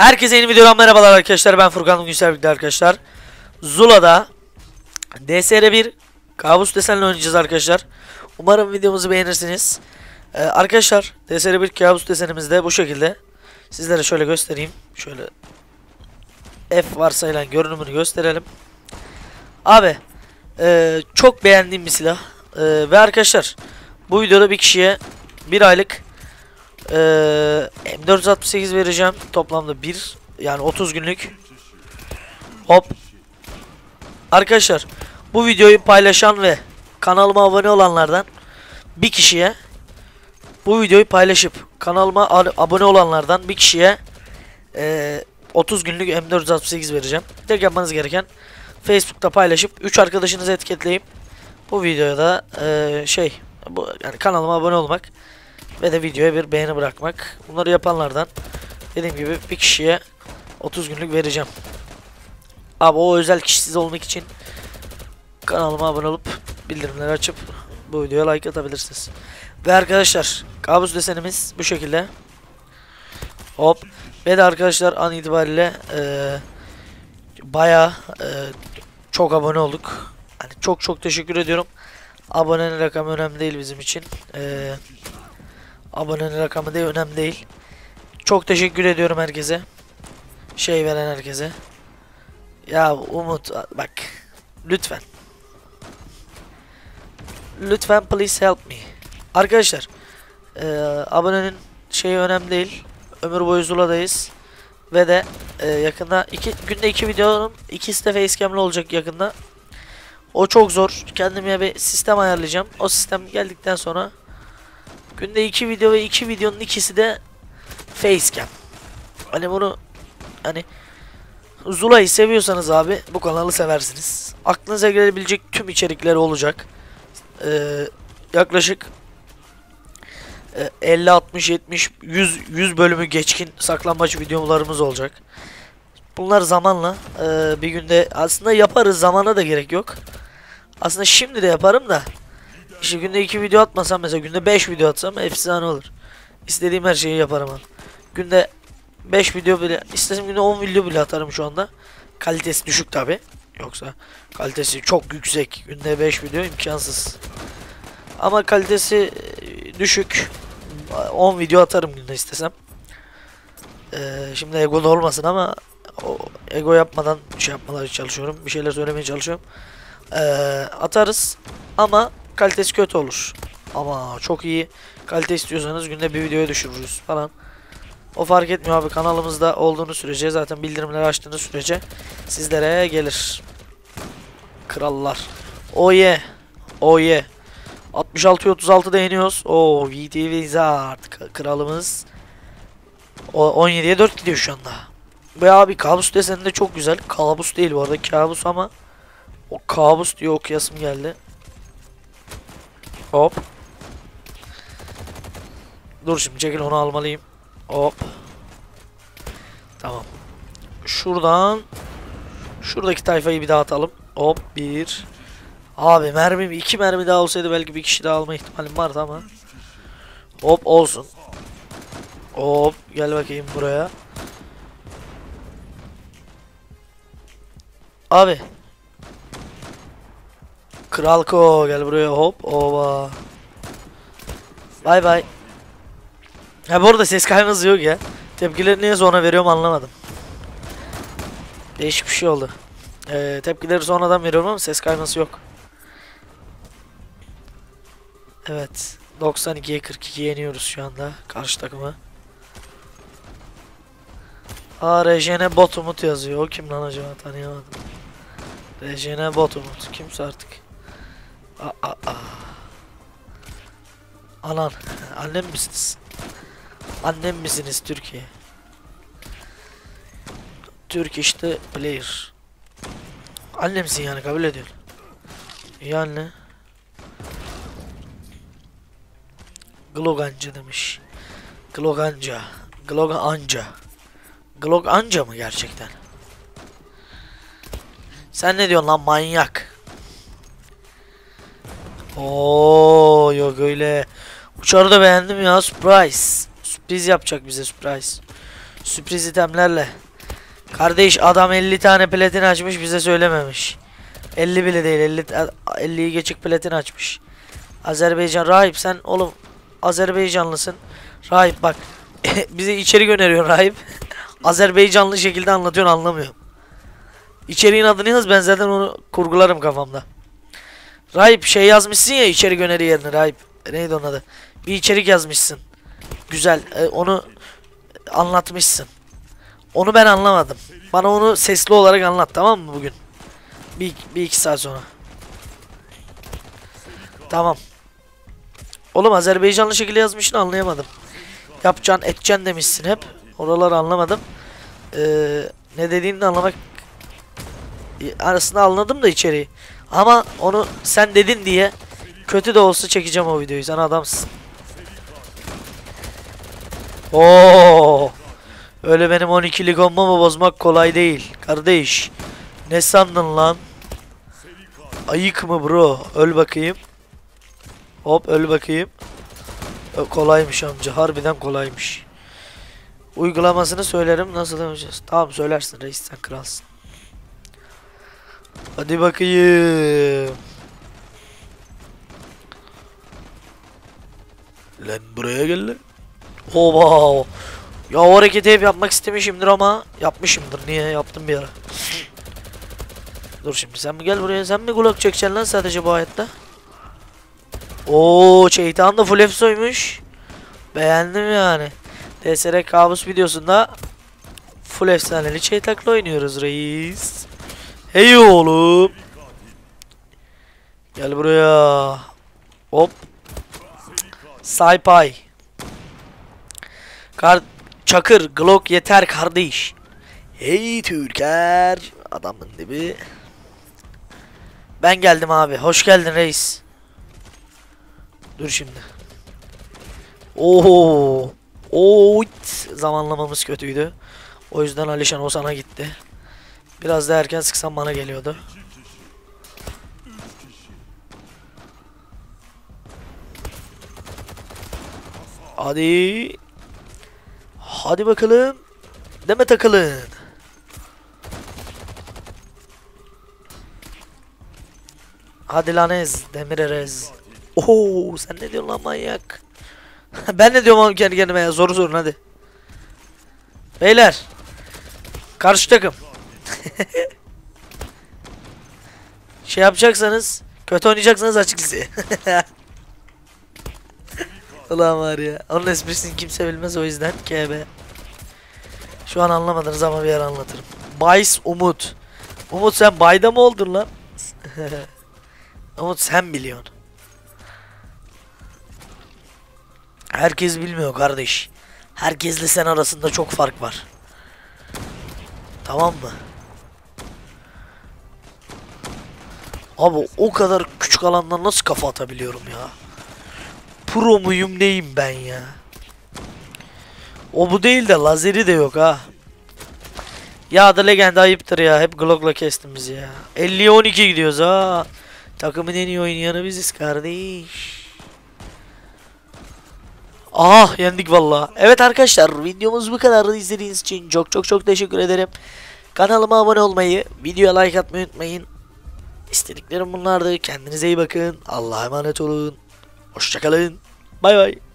Herkese yeni videodan merhabalar arkadaşlar. Ben Furkan, bugün sizlerle arkadaşlar Zula'da DSR1 kabus desenle oynayacağız arkadaşlar. Umarım videomuzu beğenirsiniz. Arkadaşlar DSR1 kabus desenimizde bu şekilde. Sizlere şöyle göstereyim. Şöyle F varsayılan görünümünü gösterelim. Abi çok beğendiğim bir silah. Ve arkadaşlar bu videoda bir kişiye 1 aylık M468 vereceğim. Toplamda yani 30 günlük. Hop. Arkadaşlar bu videoyu paylaşan ve kanalıma abone olanlardan bir kişiye, bu videoyu paylaşıp kanalıma abone olanlardan bir kişiye 30 günlük M468 vereceğim. Tek yapmanız gereken Facebook'ta paylaşıp 3 arkadaşınızı etiketleyip bu videoya da yani kanalıma abone olmak ve de videoya bir beğeni bırakmak. Bunları yapanlardan dediğim gibi bir kişiye 30 günlük vereceğim. Abi o özel kişisiz olmak için kanalıma abone olup bildirimleri açıp bu videoya like atabilirsiniz. Ve arkadaşlar kabus desenimiz bu şekilde. Hop. Ve de arkadaşlar an itibariyle bayağı çok abone olduk. Yani çok teşekkür ediyorum. Abonenin rakamı önemli değil bizim için. Abonenin rakamı da önemli değil. Çok teşekkür ediyorum herkese. Veren herkese. Ya Umut bak. Lütfen. Lütfen please help me. Arkadaşlar. Abonenin önemli değil. Ömür boyu Zula'dayız. Ve de yakında günde 2 videonun ikisi de facecam'li olacak yakında. O çok zor. Kendime bir sistem ayarlayacağım. O sistem geldikten sonra günde 2 video ve 2 videonun ikisi de facecam. Hani Zula'yı seviyorsanız abi bu kanalı seversiniz. Aklınıza gelebilecek tüm içerikleri olacak. Yaklaşık 50, 60, 70, 100 bölümü geçkin saklambaç videolarımız olacak. Bunlar zamanla bir günde aslında yaparız, zamana da gerek yok. Aslında şimdi de yaparım da İşte günde 2 video atmasam, mesela günde 5 video atsam efsane olur. İstediğim her şeyi yaparım abi. Günde 5 video bile, istesem günde 10 video bile atarım şu anda. Kalitesi düşük tabi. Yoksa kalitesi çok yüksek. Günde 5 video imkansız. Ama kalitesi düşük. 10 video atarım günde istesem. Şimdi ego da olmasın ama o ego yapmadan yapmaları çalışıyorum. Bir şeyler söylemeye çalışıyorum. Atarız ama kalitesi kötü olur. Ama çok iyi kalite istiyorsanız günde bir videoya düşürürüz falan. O fark etmiyor abi, kanalımızda olduğunuz sürece, zaten bildirimleri açtığınız sürece sizlere gelir. Krallar. Oh yeah. Oh yeah. 66-36'da yeniyoruz. Oo, VT Wizard kralımız. O 17'ye 4 gidiyor şu anda. Bu abi kabus deseni de çok güzel. Kabus değil bu arada, kabus ama o kabus diye okuyasım geldi. Hop. Dur şimdi çekil, onu almalıyım. Hop. Tamam. Şuradaki tayfayı bir daha atalım. Hop, 1. Abi mermim 2 mermi daha olsaydı belki bir kişi daha alma ihtimalim vardı ama. Hop, olsun. Hop, gel bakayım buraya. Abi. Kralko gel buraya, hop. Oba. Bay bay. Ha, bu arada ses kayması yok ya. Tepkileri niye sonra veriyorum anlamadım. Değişik bir şey oldu. Tepkileri sonradan veriyorum ama ses kayması yok. Evet. 92'ye 42 yeniyoruz şu anda karşı takımı. RJN Botumut yazıyor. O kim lan acaba, tanıyamadım. RJN Botumut. Kimse artık. Anan. Annem misiniz? Annem misiniz Türkiye? Türk işte player. Annemsin yani, kabul ediyorum. İyi anne. Gloganca demiş. Gloganca. Gloganca. Gloganca mı gerçekten? Sen ne diyorsun lan manyak? Oo, yok öyle. Uçarı da beğendim ya, surprise. Sürpriz yapacak bize, surprise. Sürpriz itemlerle. Kardeş adam 50 tane platin açmış bize söylememiş. 50 bile değil 50'yi geçik platin açmış. Azerbaycan rahip sen oğlum Azerbaycanlısın. Rahip bak bize içerik öneriyor rahip. Azerbaycanlı şekilde anlatıyorsun anlamıyorum. İçeriğin adını yaz ben zaten onu kurgularım kafamda. Rahip şey yazmışsın ya içerik öneri yerine rahip. Neydi onun adı? Bir içerik yazmışsın. Güzel onu anlatmışsın. Onu ben anlamadım. Bana onu sesli olarak anlat tamam mı bugün? Bir iki saat sonra. Tamam. Oğlum Azerbaycanlı şekilde yazmışsın anlayamadım. Yapacaksın edeceksin demişsin hep. Oraları anlamadım. Ne dediğini de anlamak arasında anladım da içeriği. Ama onu sen dedin diye kötü de olsa çekeceğim o videoyu. Sen adamsın. Oo. Öyle benim 12'lik olmamı bozmak kolay değil. Kardeş. Ne sandın lan? Ayık mı bro? Öl bakayım. Hop öl bakayım. Kolaymış amca. Harbiden kolaymış. Uygulamasını söylerim. Nasıl yapacağız? Tamam söylersin reis sen kralsın. Hadi bakayım. Lan buraya gel lan. Oba. Ya o hareketi hep yapmak istemişimdir ama yapmışımdır. Niye? Yaptım bir ara. Dur şimdi sen mi gel buraya? Sen mi kulak çekeceksin lan sadece bu hayatta? Oo, şeytan da full efsoymuş. Beğendim yani. TSR kabus videosunda full efsaneli şeytakla oynuyoruz reis. Hey oğlum. Gel buraya. Hop. Saypay. Çakır Glock yeter kardeş. Hey Türker. Adamın dibi. Ben geldim abi. Hoş geldin reis. Dur şimdi. Oo. Oo. Zamanlamamız kötüydü. O yüzden Alişan o sana gitti. Biraz da erken sıksam bana geliyordu. Hadi. Hadi bakalım. Deme takılın. Hadi lan ez. Demir erez. Oo, sen ne diyorsun lan manyak? Ben ne diyorum kendi kendime ya. Soru sorun hadi. Beyler. Karşı takım. Şey yapacaksanız. Kötü oynayacaksanız açık lise. Ulan var ya. Onun esprisini kimse bilmez o yüzden. KB. Şu an anlamadınız ama bir yer anlatırım. Bays Umut. Umut sen bayda mı oldun lan? Umut sen biliyorsun. Herkes bilmiyor kardeş. Herkesle sen arasında çok fark var. Tamam mı? Abi o kadar küçük alandan nasıl kafa atabiliyorum ya? Pro muyum neyim ben ya? O bu değil de lazeri de yok ha. Ya da legend ayıptır ya. Hep Glock'la kestim bizi ya. 50'ye 12 gidiyoruz ha. Takımın en iyi oynayanı biziz kardeş. Ah yendik valla. Evet arkadaşlar videomuz bu kadar. İzlediğiniz için çok teşekkür ederim. Kanalıma abone olmayı, videoya like atmayı unutmayın. İstediklerim bunlardı. Kendinize iyi bakın. Allah'a emanet olun. Hoşçakalın. Bay bay.